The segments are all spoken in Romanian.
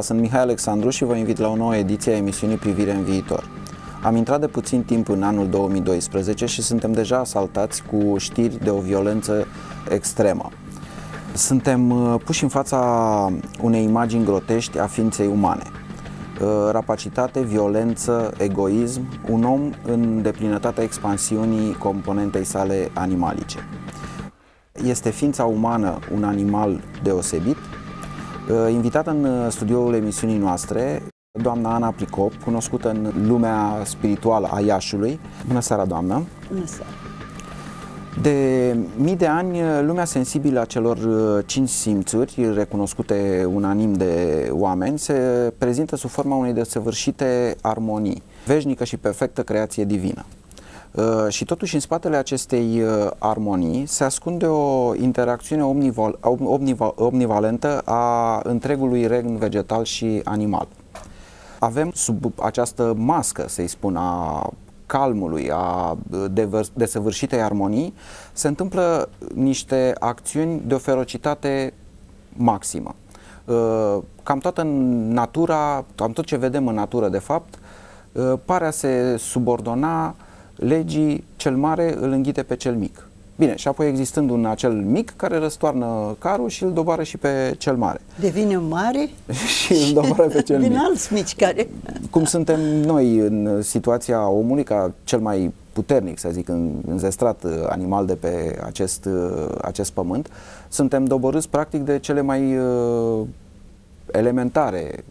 sunt Mihai Alexandru și vă invit la o nouă ediție a emisiunii Privire în viitor. Am intrat de puțin timp în anul 2012 și suntem deja asaltați cu știri de o violență extremă. Suntem puși în fața unei imagini grotești a ființei umane. Rapacitate, violență, egoism, un om în deplinătatea expansiunii componentei sale animalice. Este ființa umană un animal deosebit? Invitată în studioul emisiunii noastre, doamna Ana Pricop, cunoscută în lumea spirituală a Iașului. Bună seara, doamnă! Bună seara! De mii de ani, lumea sensibilă a celor 5 simțuri, recunoscute unanim de oameni, se prezintă sub forma unei desăvârșite armonii, veșnică și perfectă creație divină. Și totuși în spatele acestei armonii se ascunde o interacțiune omnivalentă a întregului regn vegetal și animal. Avem sub această mască, să-i spun, a calmului, a desăvârșitei armonii, se întâmplă niște acțiuni de o ferocitate maximă. Cam toată natura, cam tot ce vedem în natură, de fapt, pare a se subordona legii: cel mare îl înghite pe cel mic. Bine, și apoi existând un acel mic care răstoarnă carul și îl doboară și pe cel mare. Devine mare și îl doboară pe cel mic. Vin alți mici care... Cum suntem noi în situația omului ca cel mai puternic, să zic, înzestrat animal de pe acest pământ, suntem doborâți practic de cele mai elementare,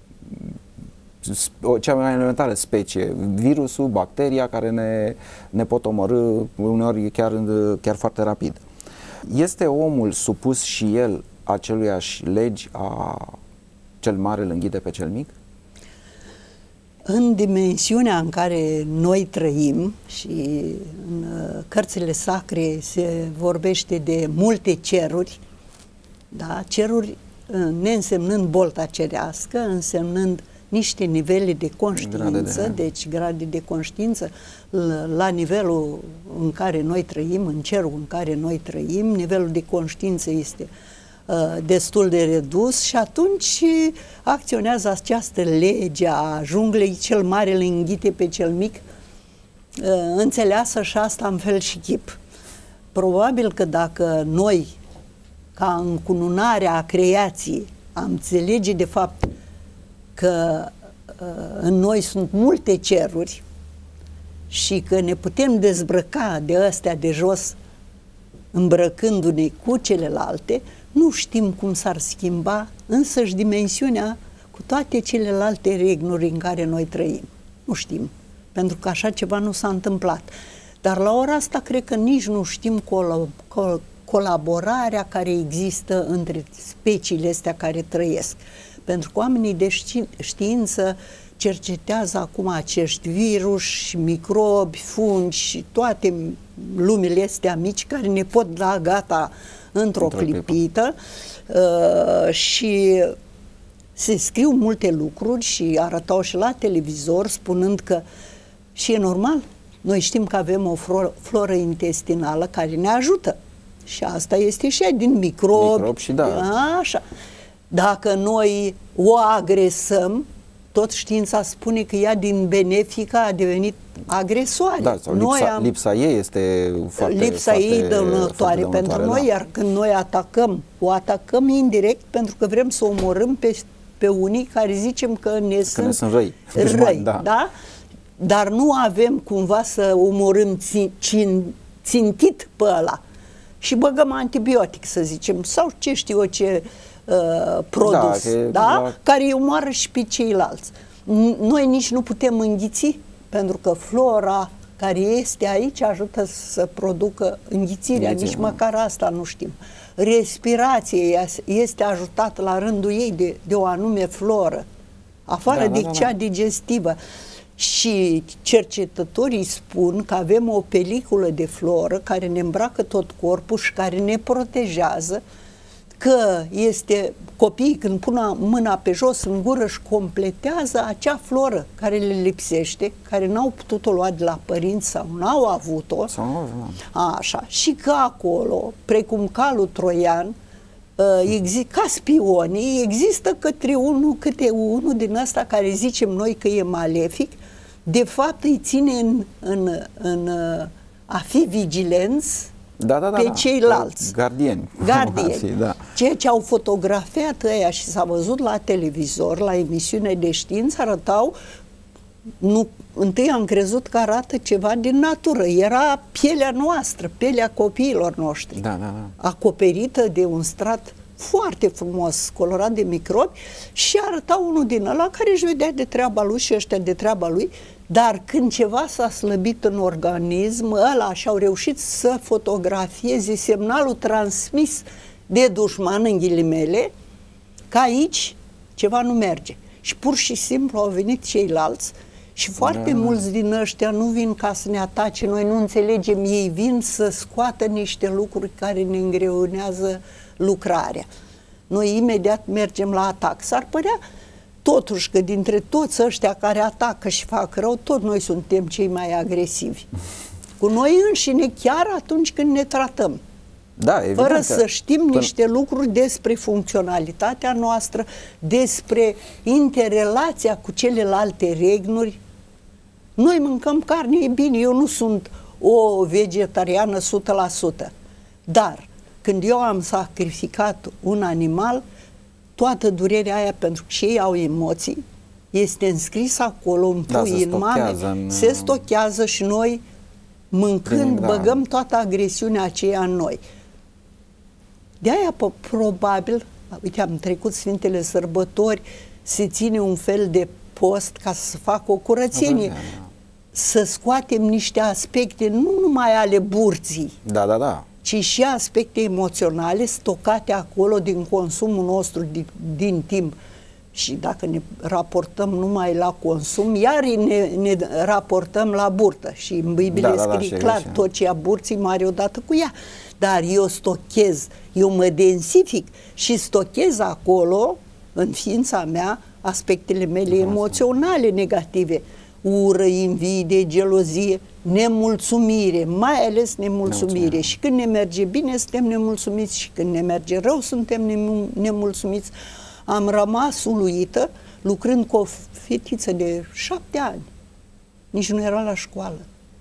cea mai elementară specie, virusul, bacteria care ne pot omorî uneori chiar foarte rapid. Este omul supus și el aceluiași legi a cel mare îl înghite pe cel mic? În dimensiunea în care noi trăim și în cărțile sacre se vorbește de multe ceruri, da? Ceruri neînsemnând bolta cerească, însemnând niște nivele de conștiință, deci grade de conștiință la nivelul în care noi trăim, în cerul în care noi trăim, nivelul de conștiință este destul de redus și atunci acționează această lege a junglei: cel mare îl înghite pe cel mic, înțeleasă și asta în fel și chip. Probabil că dacă noi, ca încununarea creației, am înțelege de fapt că în noi sunt multe ceruri și că ne putem dezbrăca de astea de jos îmbrăcându-ne cu celelalte, nu știm cum s-ar schimba însăși dimensiunea cu toate celelalte regnuri în care noi trăim. Nu știm, pentru că așa ceva nu s-a întâmplat. Dar la ora asta cred că nici nu știm colaborarea care există între speciile astea care trăiesc. Pentru că oamenii de știință cercetează acum acești virus, microbi, fungi și toate lumile astea mici care ne pot da gata într-o clipită și se scriu multe lucruri și arătau și la televizor spunând că și e normal, noi știm că avem o floră intestinală care ne ajută și asta este și ea din microbi și așa. Dacă noi o agresăm, tot știința spune că ea din benefică a devenit agresoare. Da, sau lipsa ei este lipsa ei dăunătoare pentru noi, iar când noi atacăm, o atacăm indirect pentru că vrem să omorâm pe unii care zicem că ne sunt răi. Da? Dar nu avem cumva să omorâm țintit pe ăla și băgăm antibiotic, să zicem, sau ce știu eu ce produs, care îi omoară și pe ceilalți. Noi nici nu putem înghiți, pentru că flora care este aici ajută să producă înghițirea, nici măcar asta nu știm. Respirația este ajutată la rândul ei de o anume floră, afară de cea digestivă. Și cercetătorii spun că avem o peliculă de floră care ne îmbracă tot corpul și care ne protejează, că este copiii când pun mâna pe jos în gură și completează acea floră care le lipsește, care n-au putut-o lua de la părinți sau n-au avut-o. Așa. Și că acolo, precum calul troian, ca spionii, există câte unul din ăsta care zicem noi că e malefic, de fapt îi ține în a fi vigilenți pe ceilalți. Gardieni. Da. Ceea ce au fotografiat ăia și s-a văzut la televizor, la emisiune de știință, arătau, întâi am crezut că arată ceva din natură. Era pielea noastră, pielea copiilor noștri, acoperită de un strat foarte frumos, colorat de microbi, și arăta unul din ăla care își vedea de treaba lui și ăștia de treaba lui, dar când ceva s-a slăbit în organism, ăla și-au reușit să fotografieze semnalul transmis de dușman, în ghilimele, că aici ceva nu merge. Și pur și simplu au venit ceilalți și foarte mulți din ăștia nu vin ca să ne atace, noi nu înțelegem, ei vin să scoată niște lucruri care ne îngreunează lucrarea. Noi imediat mergem la atac. S-ar părea totuși că dintre toți ăștia care atacă și fac rău, tot noi suntem cei mai agresivi. Cu noi înșine, chiar atunci când ne tratăm. Da, evident, fără să știm niște lucruri despre funcționalitatea noastră, despre interrelația cu celelalte regnuri. Noi mâncăm carne, e bine, eu nu sunt o vegetariană 100%, dar când eu am sacrificat un animal, toată durerea aia, pentru că și ei au emoții, este înscris acolo în pui, în mame, se stochează și noi, mâncând, băgăm toată agresiunea aceea în noi. De-aia, probabil, uite, am trecut Sfintele Sărbători, se ține un fel de post ca să facă o curățenie, să scoatem niște aspecte, nu numai ale burții, ci și aspecte emoționale stocate acolo din consumul nostru din timp. Și dacă ne raportăm numai la consum, iar ne raportăm la burtă. Și în Biblie scrie clar, tot ce ia burții mare odată cu ea. Dar eu stochez, eu mă densific și stochez acolo, în ființa mea, aspectele mele emoționale negative. Ură, invidie, gelozie, nemulțumire, mai ales nemulțumire. Și când ne merge bine, suntem nemulțumiți, și când ne merge rău, suntem nemulțumiți. Am rămas uluită lucrând cu o fetiță de 7 ani. Nici nu era la școală.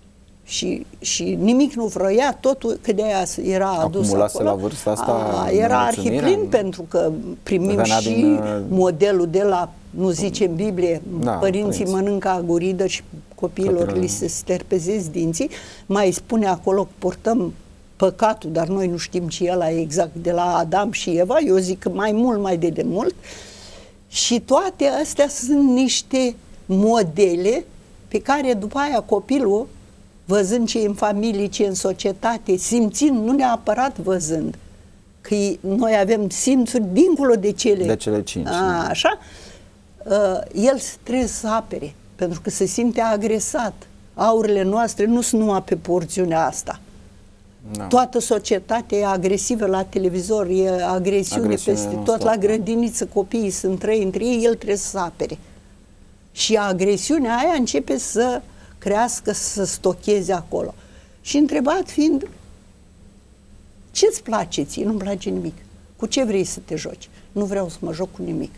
Și nimic nu vroia, totul, că de aia era adus acumulase acolo. La vârsta asta era arhiplin, pentru că primim și modelul de la, nu zice în Biblie, părinții mănâncă aguridă și copiilor li se sterpezesc dinții. Mai spune acolo că portăm păcatul, dar noi nu știm ce e ăla exact, de la Adam și Eva, eu zic că mai mult, mai de demult. Și toate astea sunt niște modele pe care după aia copilul, văzând ce e în familie, ce e în societate, simțind, nu neapărat văzând, că noi avem simțuri dincolo de cele 5. Așa, el trebuie să apere, pentru că se simte agresat. Aurile noastre nu sunt numai pe porțiunea asta. Toată societatea e agresivă la televizor, e agresiune peste tot, la grădiniță copiii sunt trei între ei, el trebuie să apere. Și agresiunea aia începe să crească, să stocheze acolo. Și întrebat fiind, ce-ți place ție? Nu-mi place nimic. Cu ce vrei să te joci? Nu vreau să mă joc cu nimic.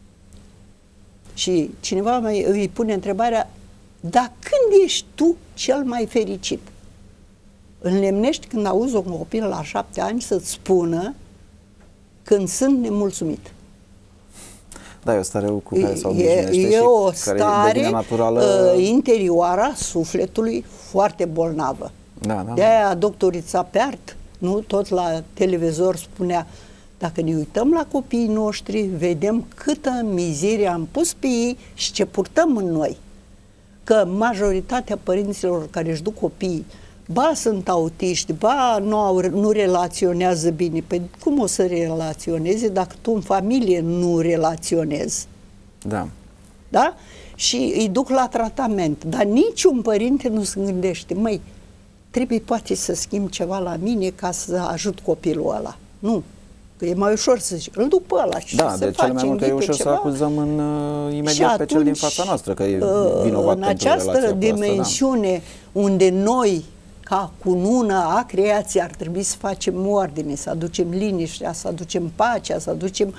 Și cineva îi pune întrebarea, dar când ești tu cel mai fericit? Înlemnești când auzi un copil la 7 ani să-ți spună când sunt nemulțumit. Da, e o stare cu care s-au obișnuiește e o stare naturală, interioară a sufletului foarte bolnavă. De-aia doctorița Peart, nu, tot la televizor spunea, dacă ne uităm la copiii noștri, vedem câtă mizerie am pus pe ei și ce purtăm în noi. Că majoritatea părinților care își duc copiii, ba sunt autiști, ba nu relaționează bine. Păi cum o să relaționeze dacă tu în familie nu relaționezi? Da? Și îi duc la tratament. Dar niciun părinte nu se gândește, măi, trebuie poate să schimb ceva la mine ca să ajut copilul ăla. Nu. Că e mai ușor să zic, îl duc pe ăla și se de cele mai multe e ușor să acuzăm imediat pe cel din fața noastră că e vinovat în această dimensiune unde noi, ca cunună a creației ar trebui să facem ordine, să aducem liniștea, să aducem pacea, să aducem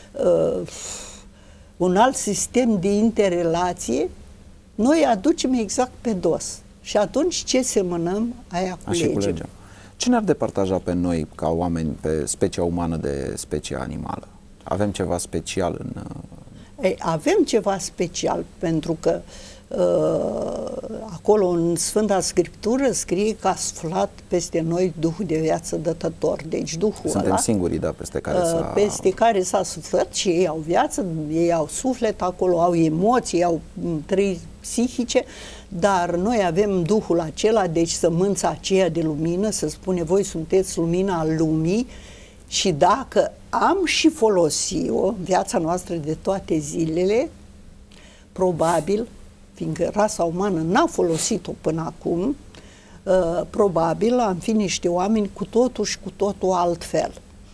un alt sistem de interrelație, noi aducem exact pe dos. Și atunci ce semănăm, aia culegem. Ce ne-ar departaja pe noi, ca oameni, pe specia umană de specia animală? Avem ceva special în... Ei, avem ceva special, pentru că acolo în Sfânta Scriptură scrie că a suflat peste noi Duhul de viață dătător. Deci Duhul Suntem ăla, singurii, da, peste care s-a suflat, și ei au viață, ei au suflet, acolo au emoții, au trăiri psihice, dar noi avem Duhul acela, deci sămânța aceea de lumină, se spune, voi sunteți lumina lumii, și dacă am și folosit-o în viața noastră de toate zilele, probabil, fiindcă rasa umană n-a folosit-o până acum, probabil am fi niște oameni cu totul și cu totul altfel.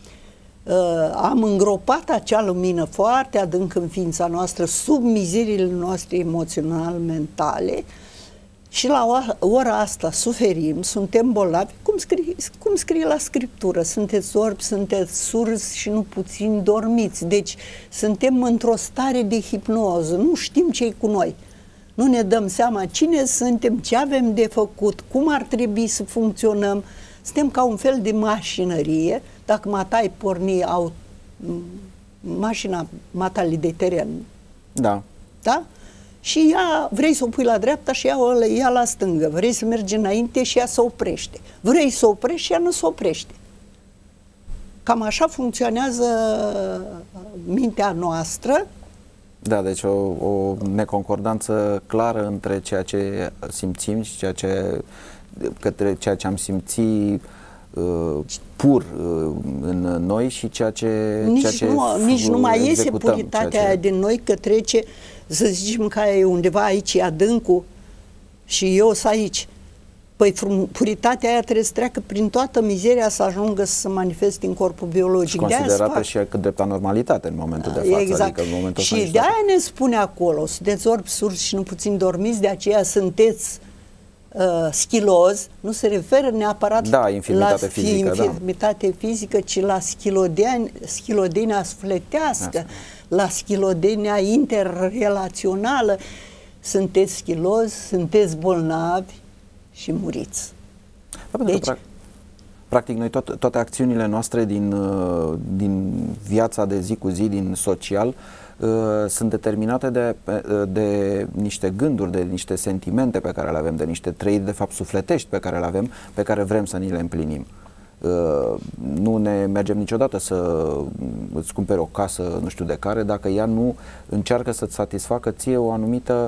Am îngropat acea lumină foarte adânc în ființa noastră, sub mizeriile noastre emoțional-mentale, și la ora asta suferim, suntem bolnavi, cum scrie la Scriptură, sunteți orbi, sunteți surzi și nu puțin dormiți. Deci suntem într-o stare de hipnoză, nu știm ce-i cu noi. Nu ne dăm seama cine suntem, ce avem de făcut, cum ar trebui să funcționăm. Suntem ca un fel de mașinărie, dacă matai porni mașina matali de teren. Da. Da? Și ea, vrei să o pui la dreapta și ea la stângă. Vrei să mergi înainte și ea se oprește. Vrei să oprești și ea nu se oprește. Cam așa funcționează mintea noastră. Da, deci o neconcordanță clară între ceea ce simțim și către ceea ce am simțit pur în noi și ceea ce nici nu mai iese executăm, puritatea aia din noi, că trece, să zicem că e undeva aici adâncul și eu sunt aici. Păi puritatea aia trebuie să treacă prin toată mizeria să ajungă să se manifeste în corpul biologic. Și considerată și cât drept anormalitate în momentul de față. Exact. Adică în momentul și de-aia ne spune acolo, sunteți orbi, surzi și nu puțin dormiți, de aceea sunteți schilozi, nu se referă neapărat la infirmitate fizică, ci la schilodenia sufletească, la schilodenia interrelațională. Sunteți schilozi, sunteți bolnavi și muriți. Deci, practic, noi toate acțiunile noastre din viața de zi cu zi, din social, sunt determinate de niște gânduri, de niște sentimente pe care le avem, de niște trăiri, de fapt, sufletești pe care le avem, pe care vrem să ni le împlinim. Nu ne mergem niciodată să îți cumperi o casă, nu știu de care, dacă ea nu încearcă să-ți satisfacă ție o anumită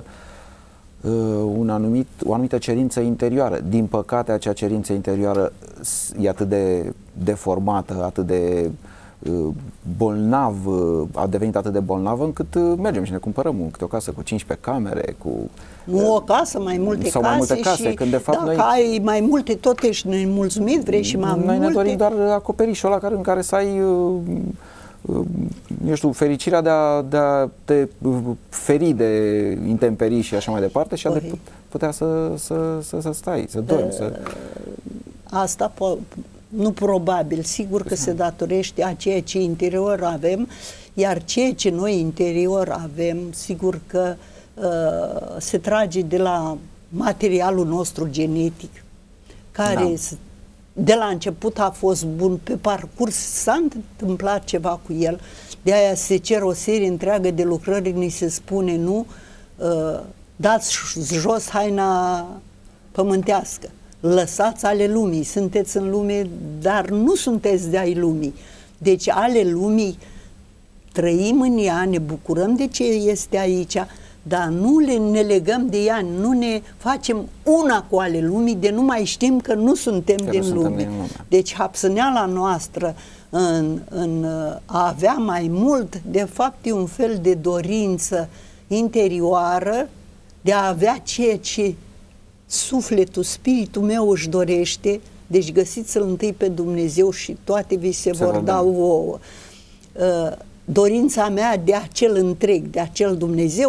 cerință interioară. Din păcate, acea cerință interioară e atât de deformată, atât de bolnav, a devenit atât de bolnavă încât mergem și ne cumpărăm câte o casă cu 15 camere, nu o casă, mai multe sau mai multe case, și când de fapt dacă ai mai multe, tot ești nemulțumit, vrei și mai multe. Noi ne dorim doar acoperișul ăla în care să ai eu știu, fericirea de a te feri de intemperii și așa mai departe și a de putea să stai, să dormi. Asta nu probabil, sigur că se datorește a ceea ce interior avem, iar ceea ce noi interior avem, sigur că se trage de la materialul nostru genetic, care de la început a fost bun, pe parcurs s-a întâmplat ceva cu el, de aia se cer o serie întreagă de lucrări, ni se spune, nu, dați jos haina pământească, lăsați ale lumii, sunteți în lume, dar nu sunteți de ai lumii. Deci ale lumii, trăim în ea, ne bucurăm de ce este aici, dar nu ne legăm de ea, nu ne facem una cu ale lumii, de nu mai știm că nu suntem din lume. Deci hapsâneala noastră în a avea mai mult, de fapt e un fel de dorință interioară de a avea ceea ce sufletul, spiritul meu își dorește. Deci găsiți-l întâi pe Dumnezeu și toate vi se vor da ouă. Dorința mea de acel întreg, de acel Dumnezeu,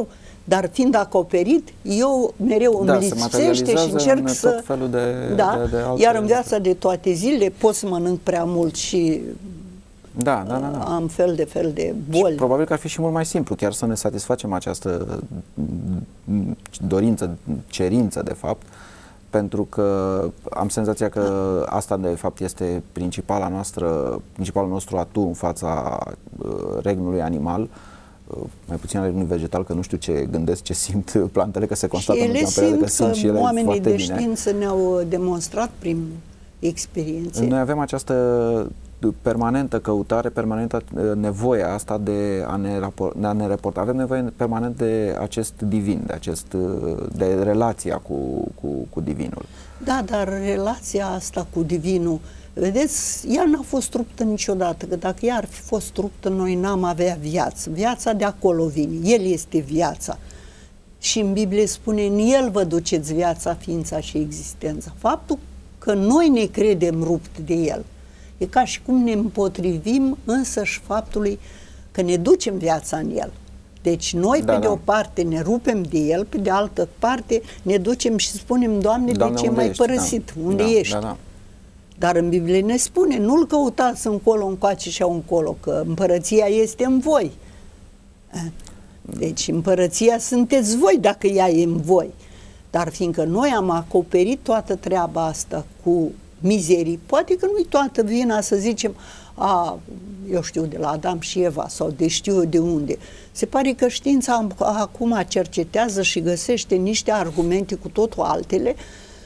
Dar fiind acoperit, eu mereu îmi lipsește și încerc să... tot felul de alte... Iar în viața de toate zilele pot să mănânc prea mult și am fel de boli. Și probabil că ar fi și mult mai simplu chiar să ne satisfacem această dorință, cerință de fapt, pentru că am senzația că asta de fapt este principalul nostru atu în fața regnului animal, mai puțin al regnului vegetal, că nu știu ce gândesc, ce simt plantele, că se constată în ultima perioadă că sunt și ele foarte bine. Oamenii de știință ne-au demonstrat prin experiențe. Noi avem această permanentă căutare, permanentă nevoie asta de a ne reporta. Avem nevoie permanent de acest divin, de relația cu divinul. Da, dar relația asta cu divinul, vedeți, ea n-a fost ruptă niciodată, că dacă ea ar fi fost ruptă, noi n-am avea viață. Viața de acolo vine, El este viața. Și în Biblie spune, în El vă duceți viața, ființa și existența. Faptul că noi ne credem rupt de El, e ca și cum ne împotrivim însăși faptului că ne ducem viața în El. Deci noi pe de o parte ne rupem de El, pe de altă parte ne ducem și spunem, Doamne, de ce m-ai părăsit? Unde ești? Dar în Biblie ne spune, nu-L căutați încolo, încoace și încolo, că împărăția este în voi. Deci împărăția sunteți voi dacă ea e în voi. Dar fiindcă noi am acoperit toată treaba asta cu mizerii, poate că nu-i toată vina să zicem, eu știu de la Adam și Eva sau de știu eu de unde. Se pare că știința acum cercetează și găsește niște argumente cu totul altele,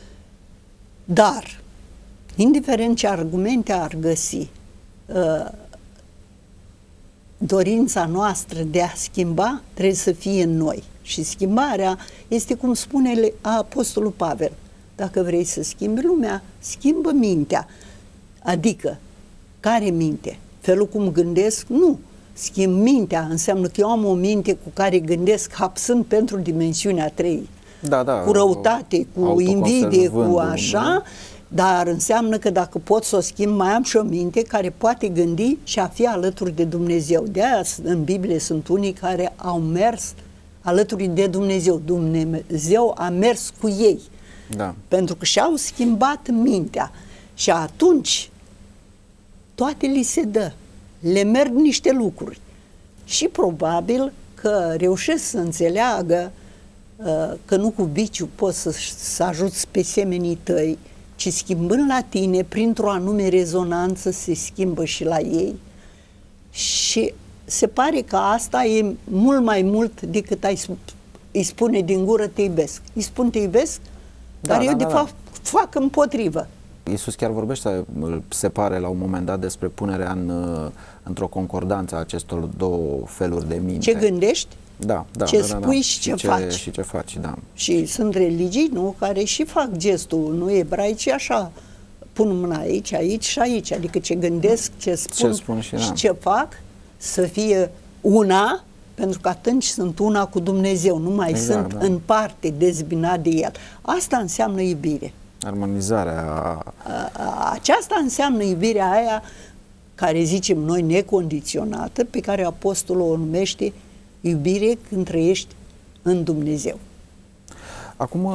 dar indiferent ce argumente ar găsi, dorința noastră de a schimba trebuie să fie în noi. Și schimbarea este, cum spune Apostolul Pavel, dacă vrei să schimbi lumea, schimbă mintea. Adică, care minte? Felul cum gândesc? Nu. Schimb mintea, înseamnă că eu am o minte cu care gândesc hapsând pentru dimensiunea 3. Cu răutate, cu invidie, cu așa, dar înseamnă că dacă pot să o schimb, mai am și o minte care poate gândi și a fi alături de Dumnezeu. De aia în Biblie sunt unii care au mers alături de Dumnezeu. Dumnezeu a mers cu ei. Pentru că și-au schimbat mintea. Și atunci toate li se dă. Le merg niște lucruri. Și probabil că reușesc să înțeleagă că nu cu biciu poți să ajuți pe semenii tăi, ci schimbând la tine, printr-o anume rezonanță, se schimbă și la ei. Și se pare că asta e mult mai mult decât îi spune din gură te iubesc. Îi spun te iubesc, dar eu de fapt fac împotrivă. Iisus chiar vorbește, se pare, la un moment dat despre punerea într-o concordanță a acestor două feluri de minte. Ce gândești? Ce spui și ce faci. Și ce faci, Și sunt religii, nu, care și fac gestul, nu ebraici, așa, pun mâna aici, aici și aici, adică ce gândesc, ce spun și ce fac, să fie una, pentru că atunci sunt una cu Dumnezeu, nu mai sunt în parte dezbinat de El. Asta înseamnă iubire. Armonizarea. Aceasta înseamnă iubirea aia care zicem noi necondiționată, pe care apostolul o numește iubire când trăiești în Dumnezeu. Acum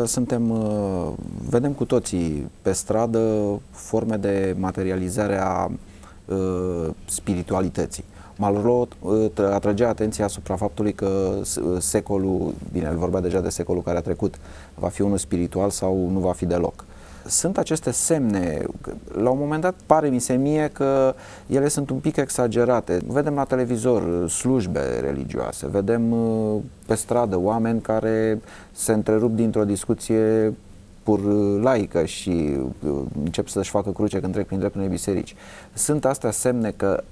vedem cu toții pe stradă forme de materializare a spiritualității. Malraux atragea atenția asupra faptului că secolul, bine, el vorbea deja de secolul care a trecut, va fi unul spiritual sau nu va fi deloc. Sunt aceste semne, la un moment dat pare mi se mie că ele sunt un pic exagerate. Vedem la televizor slujbe religioase, vedem pe stradă oameni care se întrerup dintr-o discuție pur laică și încep să-și facă cruce când trec prin dreptul unei biserici. Sunt astea semne că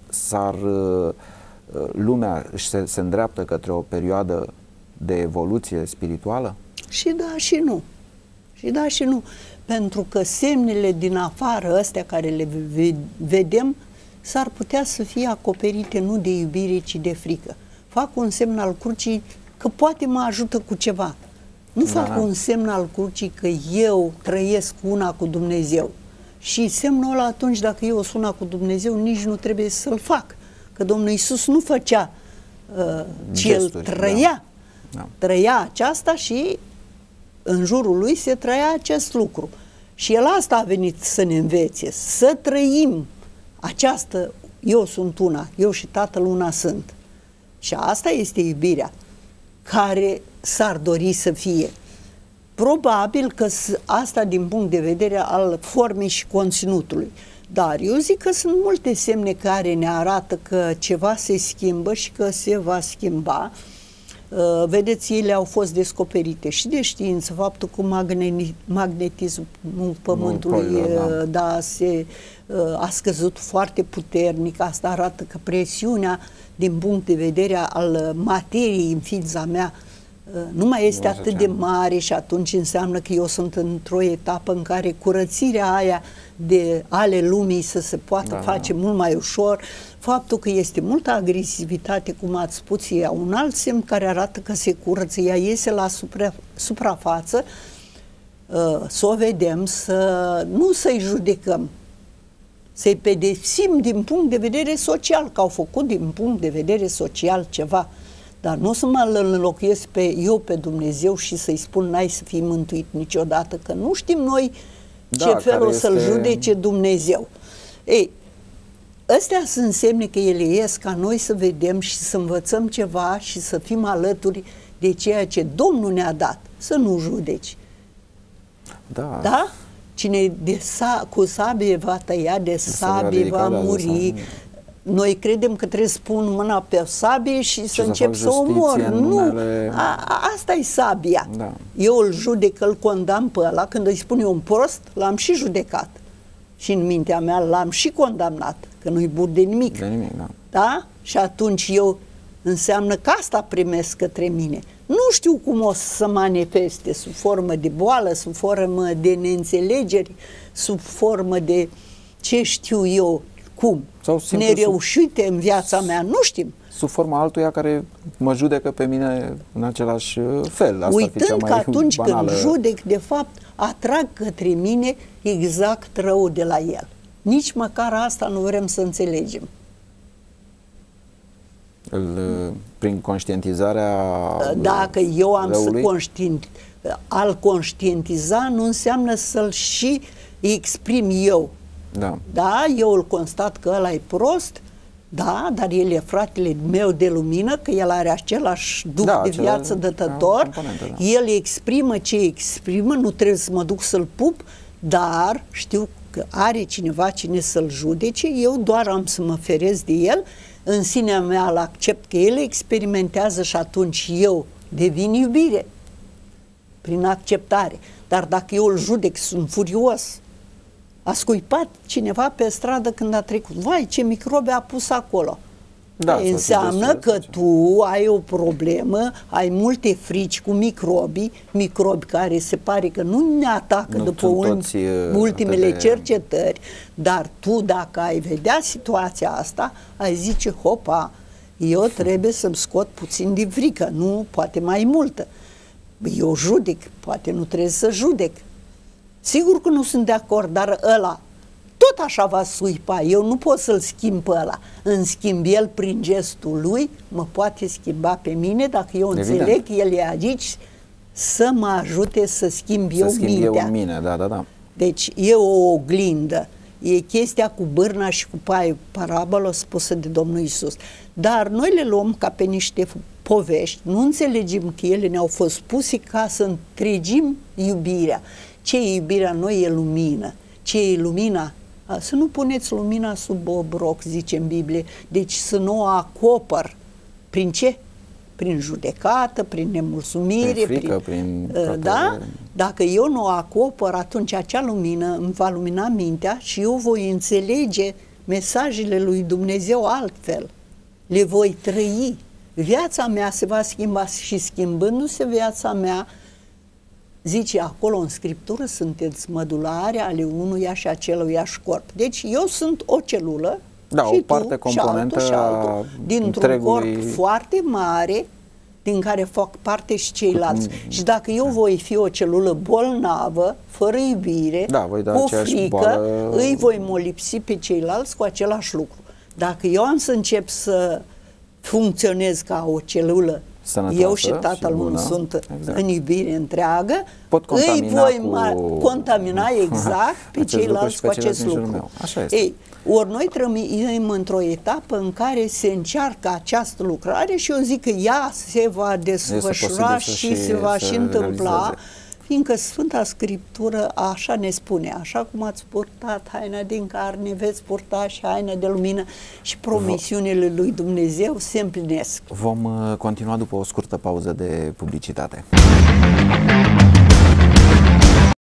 lumea se îndreaptă către o perioadă de evoluție spirituală? Și da și nu. Și da și nu. Pentru că semnele din afară, astea care le vedem, s-ar putea să fie acoperite nu de iubire, ci de frică. Fac un semn al crucii că poate mă ajută cu ceva. Nu fac un semn al crucii că eu trăiesc una cu Dumnezeu. Și semnul ăla atunci, dacă eu sunt una cu Dumnezeu, nici nu trebuie să-l fac. Că Domnul Iisus nu făcea, ci El trăia. Da. Trăia aceasta și în jurul lui se trăia acest lucru. Și el asta a venit să ne învețe, să trăim această, eu sunt una, eu și Tatăl una sunt. Și asta este iubirea care s-ar dori să fie. Probabil că asta din punct de vedere al formei și conținutului. Dar eu zic că sunt multe semne care ne arată că ceva se schimbă și că se va schimba. Vedeți, ele au fost descoperite și de știință, faptul că magnetismul Pământului a scăzut foarte puternic. Asta arată că presiunea din punct de vedere al materiei în ființa mea nu mai este atât de mare și atunci înseamnă că eu sunt într-o etapă în care curățirea aia ale lumii să se poată face mult mai ușor. Faptul că este multă agresivitate, cum ați spus, e un alt semn care arată că se curăță, ea iese la suprafață, să o vedem, nu să-i judecăm, să-i pedepsim din punct de vedere social, că au făcut din punct de vedere social ceva. Dar nu să mă înlocuiesc eu pe Dumnezeu și să-i spun n-ai să fii mântuit niciodată, că nu știm noi ce fel o să-l judece Dumnezeu. Ei, astea sunt semne că ele ies ca noi să vedem și să învățăm ceva și să fim alături de ceea ce Domnul ne-a dat, să nu judeci. Da? Da? Cine cu sabie va tăia, de sabie va muri. Noi credem că trebuie să pun mâna pe sabie și să încep să omor. Nu, asta e sabia. Da. Eu îl judec, îl condamn pe ăla. Când îi spun eu un prost, l-am și judecat. Și în mintea mea l-am și condamnat, că nu-i bun de nimic. De nimic, da. Da? Și atunci eu înseamnă că asta primesc către mine. Nu știu cum o să manifeste, sub formă de boală, sub formă de neînțelegeri, sub formă de ce știu eu, cum, nereușite în viața mea, nu știm. Sub forma altuia care mă judecă pe mine în același fel. Asta uitând că atunci când judec, de fapt, atrag către mine exact rău de la el. Nici măcar asta nu vrem să înțelegem. Prin conștientizarea dacă eu am răului? Al conștientiza nu înseamnă să-l și exprim eu. Da. Da, eu îl constat că ăla e prost, da, dar el e fratele meu de lumină, că el are același duh de viață dătător, el exprimă ce exprimă, nu trebuie să mă duc să-l pup, dar știu că are cineva cine să-l judece, eu doar am să mă ferez de el, în sinea mea îl accept că el experimentează și atunci eu devin iubire prin acceptare. Dar dacă eu îl judec, sunt furios, a scuipat cineva pe stradă când a trecut. Vai, ce microbe a pus acolo. Da, înseamnă că tu ai o problemă, ai multe frici cu microbi care se pare că nu ne atacă după ultimele cercetări, dar tu, dacă ai vedea situația asta, ai zice, hopa, eu trebuie să-mi scot puțin de frică, nu, poate mai multă. Eu judec, poate nu trebuie să judec. Sigur că nu sunt de acord, dar ăla tot așa va scuipa. Eu nu pot să-l schimb pe ăla. În schimb, el, prin gestul lui, mă poate schimba pe mine dacă eu înțeleg că el e aici să mă ajute să schimb eu mintea. Eu mine, da. Deci e o oglindă. E chestia cu bârna și cu paiul, parabolă spusă de Domnul Iisus. Dar noi le luăm ca pe niște povești, nu înțelegem că ele ne-au fost puse ca să întregim iubirea. Ce e iubirea noi e lumină. Ce e lumina? Să nu puneți lumina sub obroc, zice în Biblie. Deci să nu o acopăr. Prin ce? Prin judecată, prin nemulțumire. Prin frică, prin da? Dacă eu nu o acopăr, atunci acea lumină îmi va lumina mintea și eu voi înțelege mesajele lui Dumnezeu altfel. Le voi trăi. Viața mea se va schimba și schimbându-se viața mea, zice acolo în Scriptură, sunteți mădulare ale unuia și aceluiași corp. Deci eu sunt o celulă și o parte componentă și altul, dintr-un corp foarte mare, din care fac parte și ceilalți. Și dacă eu voi fi o celulă bolnavă, fără iubire, cu frică, îi voi molipsi pe ceilalți cu același lucru. Dacă eu am să încep să funcționez ca o celulă sănătoasă. Eu și tatăl meu sunt în iubire întreagă, Pot contamina îi voi contamina exact pe ceilalți cu acest lucru. Așa este. Ei, ori noi trăim într-o etapă în care se încearcă această lucrare și eu zic că ea se va desfășura și se va și întâmpla, fiindcă Sfânta Scriptură așa ne spune, așa cum ați purtat haina din carne, veți purta și haina de lumină, și promisiunile lui Dumnezeu se împlinesc. Vom continua după o scurtă pauză de publicitate.